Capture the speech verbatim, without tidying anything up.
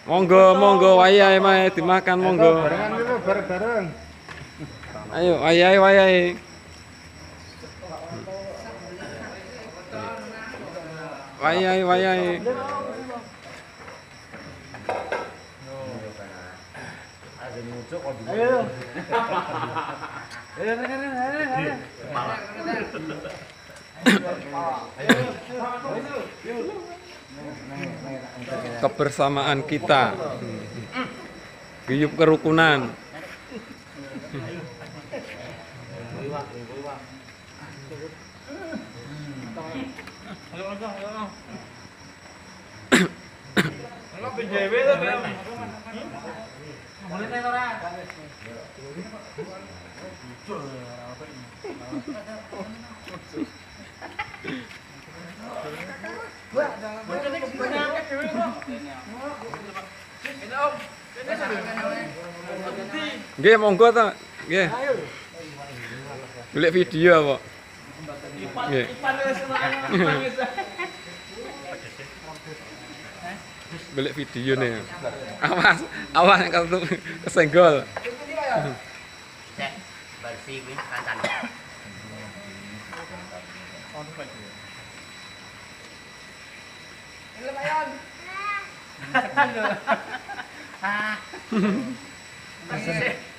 Monggo, monggo wayahe mae dimakan monggo. Barengan dulu, bareng-bareng. Ayo wayahe wayahe. Wayahe wayahe. Ayo. Kebersamaan kita, guyup kerukunan. Nggih monggo ta. Nggih. Golek video apa? Nggih. Golek video nih. Awas, awas kartu kesenggol. Cek bersih kuwi kancan. Ah.